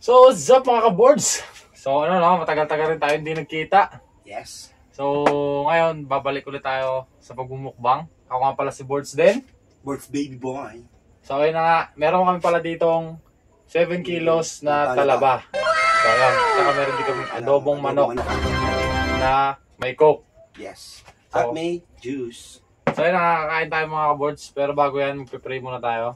So, what's up mga ka-boards? So, matagal-tagal rin tayo hindi nagkita. Yes. So, ngayon, babalik ulit tayo sa pagmumukbang. Ako nga pala si Boards din. Boards baby boy. So, ayun na nga, meron kami pala ditong 7 kilos na talaba. So, ayan, saka meron dito kami adobong manok na may coke. Yes. So, At may juice. So, ayun, nakakain tayo mga ka-boards. Pero bago yan, magpipray muna tayo.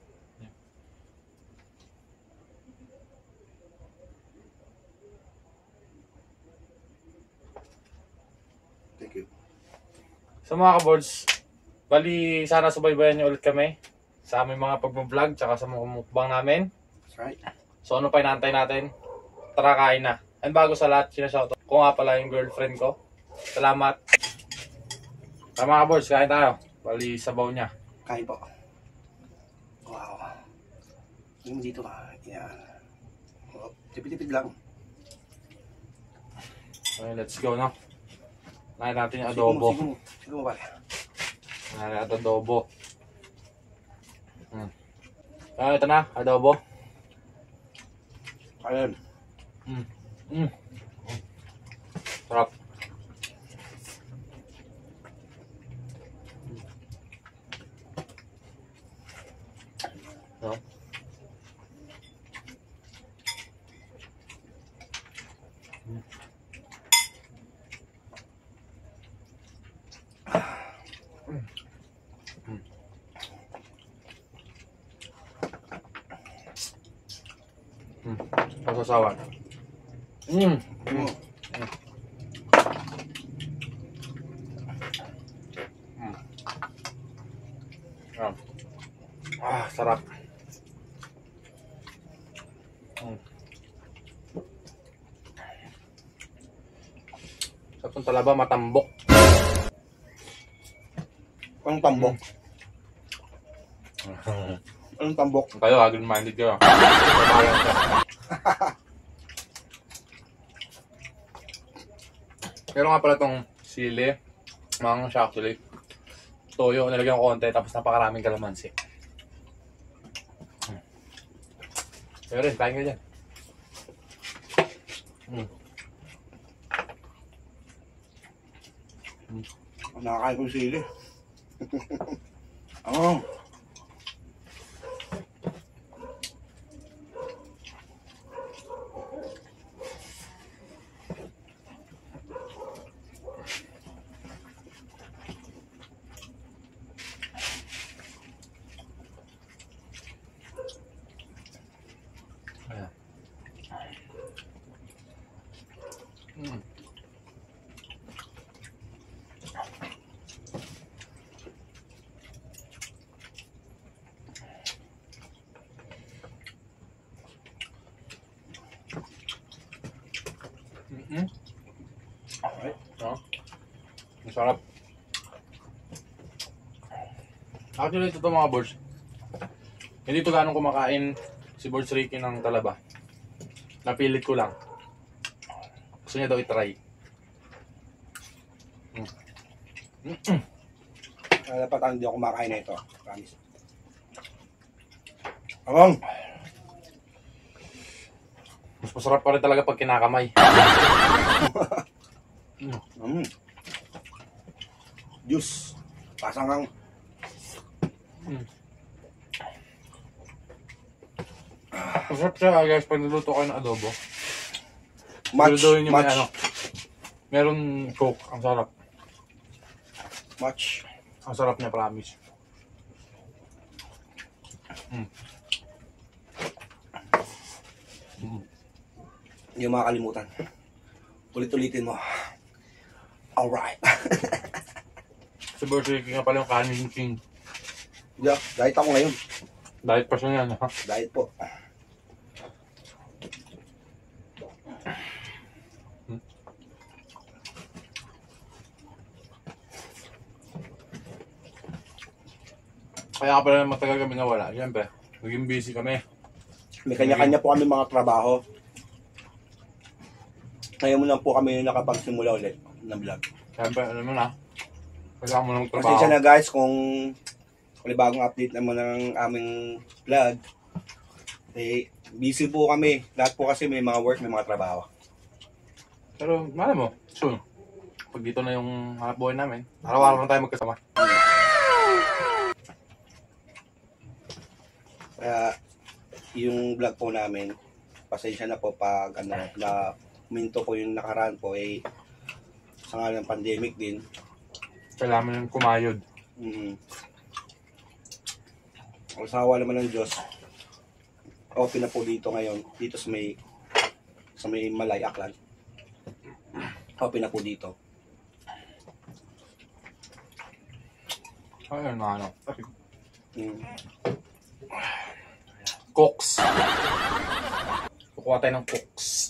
Thank you. So mga ka-boards, bali sana subaybayan niyo ulit kami sa aming mga pag-vlog tsaka sa mga mukbang namin. That's right. So ano pa inaantay natin? Tara, kain na. And bago sa lahat, sinashoutout ko nga pala yung girlfriend ko. Salamat. Tara mga ka-boards, kain tayo. Bali sabaw niya. Kain po. Wow. Yung dito ka. Yan. Oh, tipid-tipid lang. Okay, let's go na. Kain natin yung adobo. Sige mo pare. Kain natin adobo. Ito na, adobo. Kain. Sarap. No? Pasasawan. Sarap. Sarap ng talaba, matambok. Anong tambok? Anong tambok? Kayo, agad-minded kayo. Pero nga pala itong sili, mga siya actually, toyo, nilagyan ko konti, tapos napakaraming kalamansi. Pero rin, kain ka dyan. Nakakain ko yung sili. Oh. Alright, masarap. Actually, ito mga boards. Hindi ito ganong kumakain si Boards Ricky ng talaba. Napilit ko lang. Gusto niya daw i-try. Dapat hindi ako kumakain na ito. Promise. Among! Mas masarap pa rin talaga pag kinakamay. Juice. Pasang kang... Masarap siya guys pag niluto kayo ng adobo. Much. May meron coke. Ang sarap. Much. Ang sarap niya, promise. Hindi mo makakalimutan. Ulit-ulitin mo. Alright. Si Boards Ricky nga pala yung kanin king. Yeah, diet ako ngayon. Diet pa siya yan, ha? Diet po. Kaya pala matagal kami nawala. Siyempre, naging busy kami. May kanya-kanya po kami mga trabaho. Ngayon mo lang po kami nakapagsimula ulit ng vlog. Siyempre, alam mo na. Kailangan mo ng trabaho. Pasensya na guys kung bagong update naman ng aming vlog. Eh, Busy po kami. Lahat po kasi may mga work, may mga trabaho. Pero, alam mo, soon. Pag dito na yung hanap buhay namin, araw-araw na tayo magkasama. Kaya, yung vlog po namin, pasensya na po pag na minto po yung nakaraan po sa nga ng pandemic din. Kailangan yung kumayod. Ang sawa naman ng Diyos, okay na po dito ngayon, dito sa may Malay, Aklan. Okay na po dito. Ayun na ano. Cooks. Kukuha tayo ng cooks.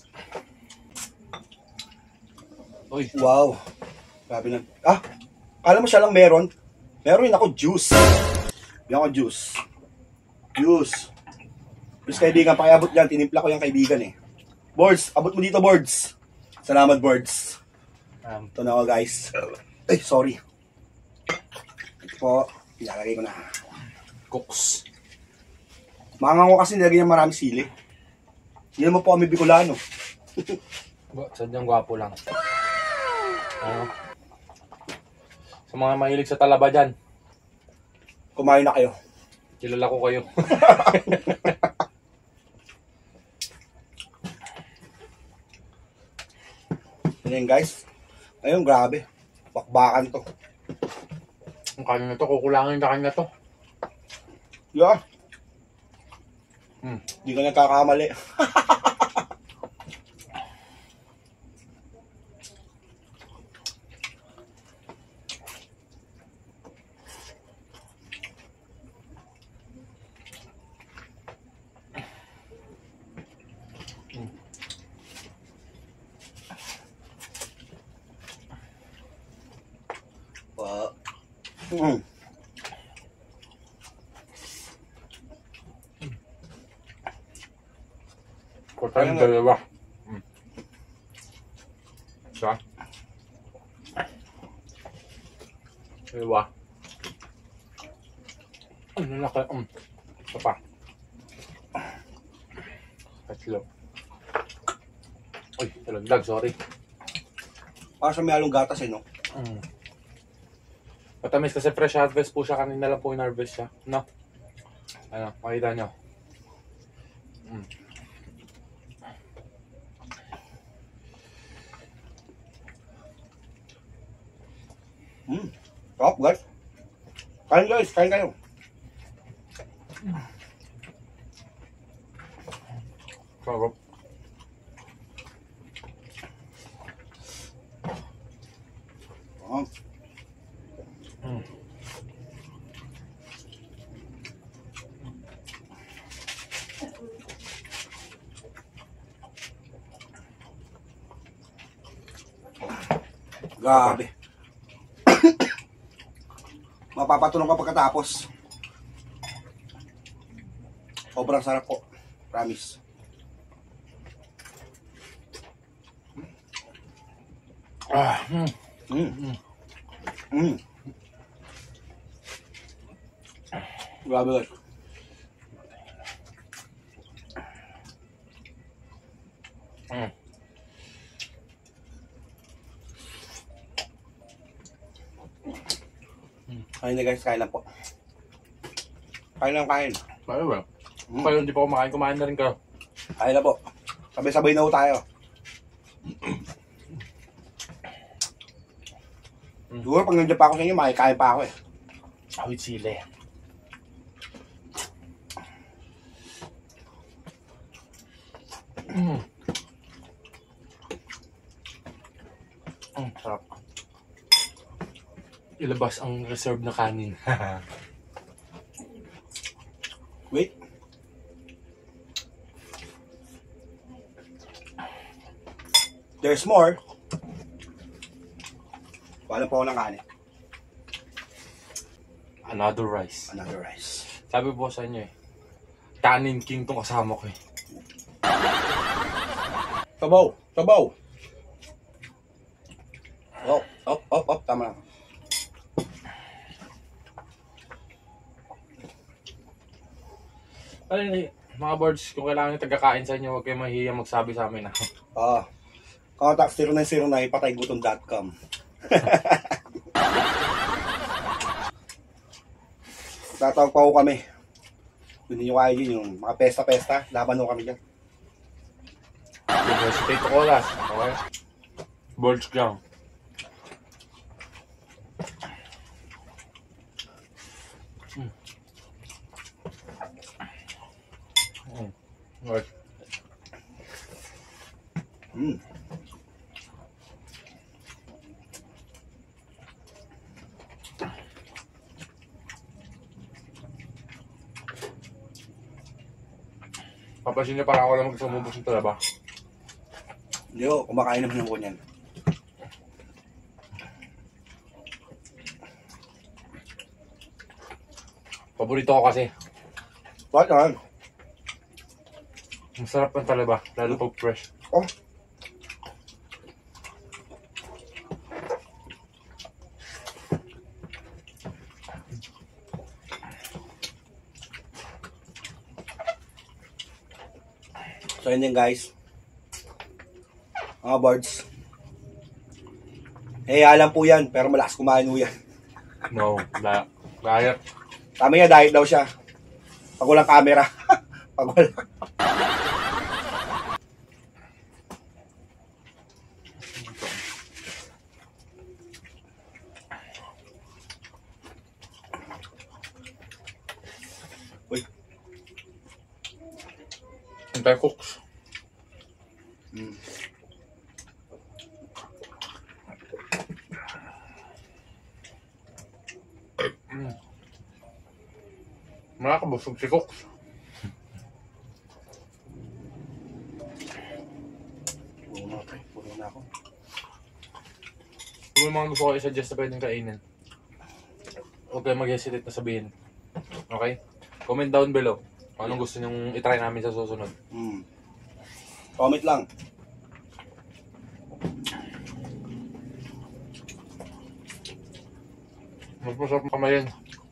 Uy, Wow. Grabe na. Kala mo siya lang meron? Meron din ako juice. Bigyan ko juice. Juice. Juice kaibigan, pakiabot dyan. Tinimpla ko yung kaibigan eh. Boards, abot mo dito, Boards. Salamat, Boards. Ito na ako, guys. Ay, sorry. Ito po, ilalagay ko na. cooks. Mangang ko kasi nilagay niya maraming sili. Hindi naman po kami Bicolano. Sadyang gwapo lang. Ano? Sa mga mahilig sa talaba dyan, Kumain na kayo. kilala ko kayo. Yan guys. Ayun, grabe. Bakbakan to. Ang kanin na to, kukulangin ka kanin na to. Yeah. Hmm. Hindi ka nagkakamali. Wow. Kuha ng dalawa. Isa. Dalawa. Ano laki? Isa pa. Tatlo. Uy, talagdag, sorry. Para sa may halong gatas no? Matamis kasi fresh harvest po siya. Kanina lang po in-harvest siya. No? Ano, makita nyo. Top guys. Kain guys, kain kayo. Sarap. Grabe. Mapapatulong ka pagkatapos. Sobrang sarap po. Promise. Grabe guys. Kain na guys, kain lang po. Kain lang kain. Bayo ba? Kayo hindi pa kumakain, kumain na rin kayo. Kain na po. Sabay-sabay na po tayo. Siguro pag nandiyan pa ako sa inyo, makikain pa ako eh. With sili. Sarap. Ilabas ang reserve na kanin. Wait. There's more. Wala po ako ng kanin. Another rice. Another rice. Sabi po sa inyo eh, kanin king tong kasama ko eh. Tabaw! Tabaw! Op. Tama lang. Ay, Mga boards, kung kailangan yung tagakain sa inyo, huwag kayong mahihiyang magsabi sa amin. Contact 0909 pataygutom.com. Tatawag pa ko kami. Kung hindi nyo kaya yun, yung mga pesta-pesta, laban nyo kami dyan. Stay to call us. Okay? Boards lang. Right. Papasin niya para ako lang magsumubos ng talaba. Hindi ko, kumakain naman ako niyan. Paborito ko kasi. Bakit naman? Masarap ng talaba, lalo pag fresh. Oh. So yun din guys. Mga birds. Alam po yan, pero malakas kumain po yan. No, diet. Tama niya, diet daw siya. Pag walang camera. Pag wala. Uy. Hintay cooks. Nakakabusog si Cooks. Puno na ako. Kung may mga gusto ko i-suggest na pwedeng kainin, huwag kayo mag-hesitate na sabihin. Okay? Comment down below kung anong gusto nyong itry namin sa susunod. Comment lang. Mas masarap kamayin.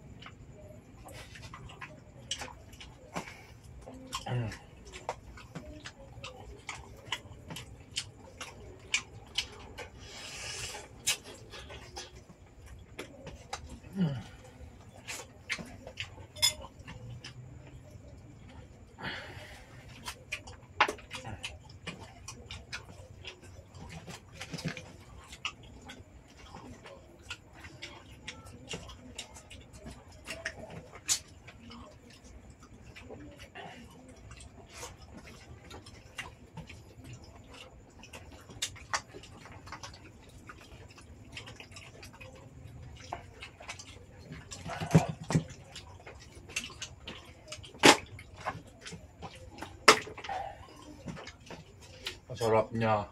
Sarap niya.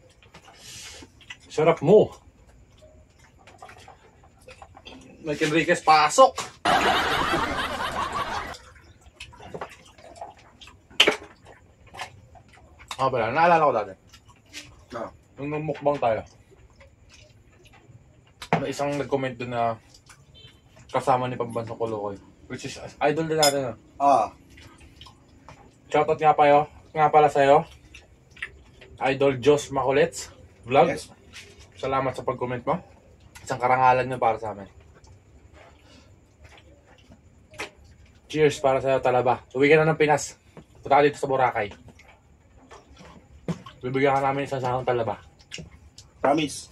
Sarap mo. Mike Enriquez, pasok! Pala, naalala ko dati. Nung mukbang tayo, may isang nag-comment doon na kasama ni Pambansang Kolokoy. Which is, idol din natin. Shoutout nga pala sa'yo. Idol Josh Makulets Vlog. Yes. Salamat sa pag-comment mo. Isang karangalan nyo para sa amin. Cheers para sa'yo, Talaba. Uwi ka na ng Pinas. Punta ka dito sa Boracay. Bibigyan ka namin isang sahang talaba. Promise.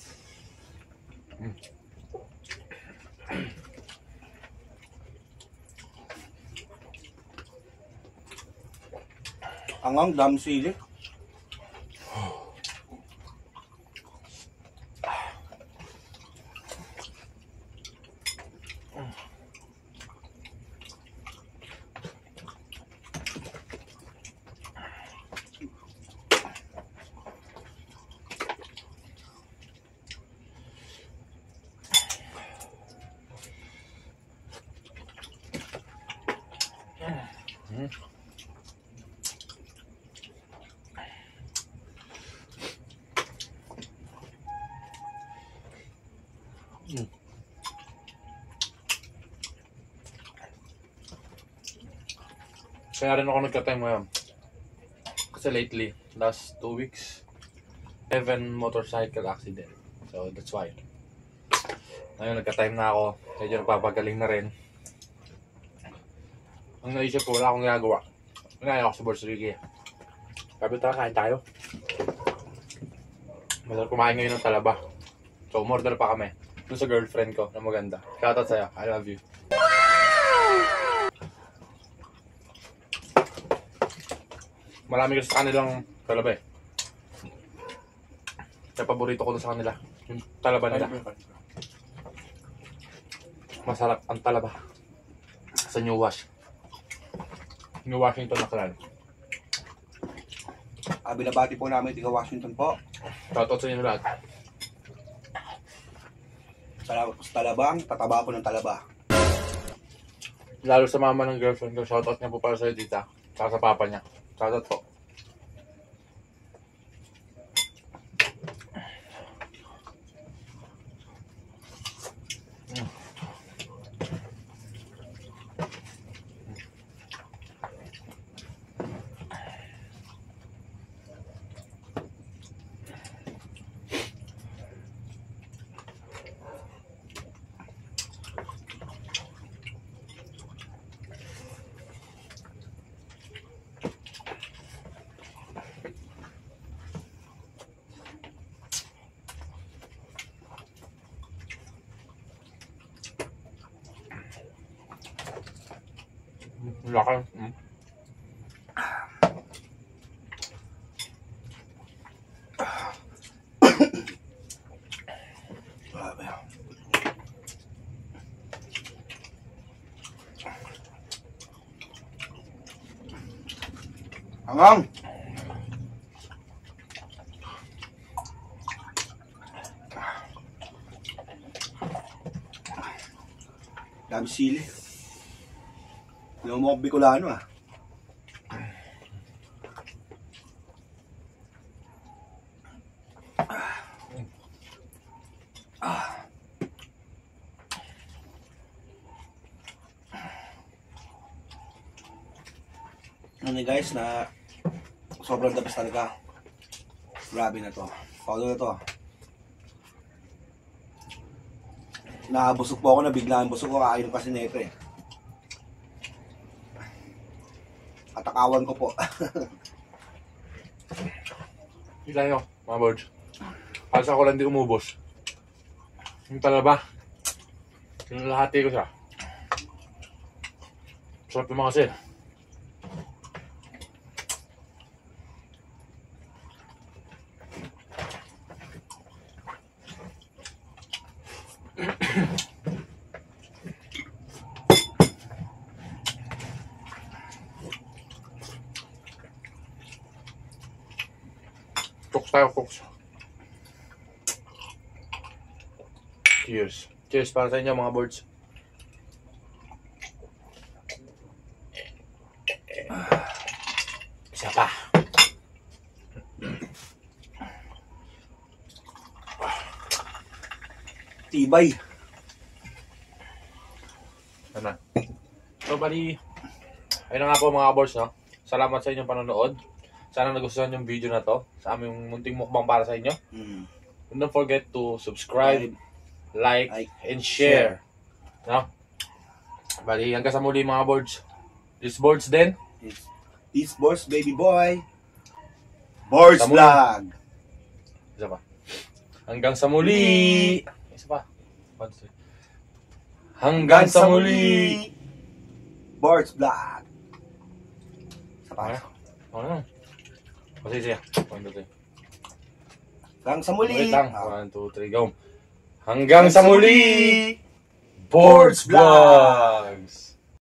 Ang dam sili. Kaya rin ako nagka-time ngayon. Kasi lately, last 2 weeks, 7 motorcycle accident. So that's why. Ngayon nagka-time na ako. Medyo nagpapagaling na rin. Ang naisip ko, wala akong ginagawa. Pinaya ako sa Boss Ricky. Sabi, tara, kain tayo. Masarap kumain ngayon ng talaba. So, umorder pa kami. Doon sa girlfriend ko na maganda. Shoutout sa'yo. I love you. Marami kasi sa kanilang talaba eh. Kaya paborito ko doon sa kanila. Yung talaba nila. Masarap ang talaba. Sa New Wash. New Washington na clan. Binabati po namin tiga Washington po. Shoutout sa inyo lahat. Salamat po sa talabang, tataba ko ng talaba. Lalo sa mama ng girlfriend ko. Shoutout niya po para sa'yo, tita. Saka sa papa niya. Shoutout po. Laki. Grabe. Hangang! Dami sili. Hindi mo mukhang Bicolano ah. Ano guys na sobrang dabas talaga. Grabe na to. Paulo na to. Nakabusog po ako na biglaan busog ko, kakain kasi nito eh. Atakawan ko po. Ilan nyo, mga birds. Halos ako lang di umubos. Yung talaba. Tinalahati ko siya. Sarap naman kasi. Cooks tayo, cooks. Cheers. Cheers para sa inyo mga birds. Isa pa. Tibay. Ano? So, bali, ayun na nga po mga birds, no? Salamat sa inyong panonood. Sana nagustuhan yung video na to sa aming munting mukbang para sa inyo. And don't forget to subscribe, like, and share. No? Bali, hanggang sa muli mga birds. This birds din. This boss baby boy. Boards Sa muli. vlog. Isa pa. Hanggang sa muli. Isa pa. 1, 2, 3. Hanggang sa muli. Boards vlog. Sa Ano? pa. Ano? Kasi siya. 1, 2, 3. Hanggang sa muli. Wait lang. 1, 2, 3, go. Hanggang sa muli. Boards Vlogs.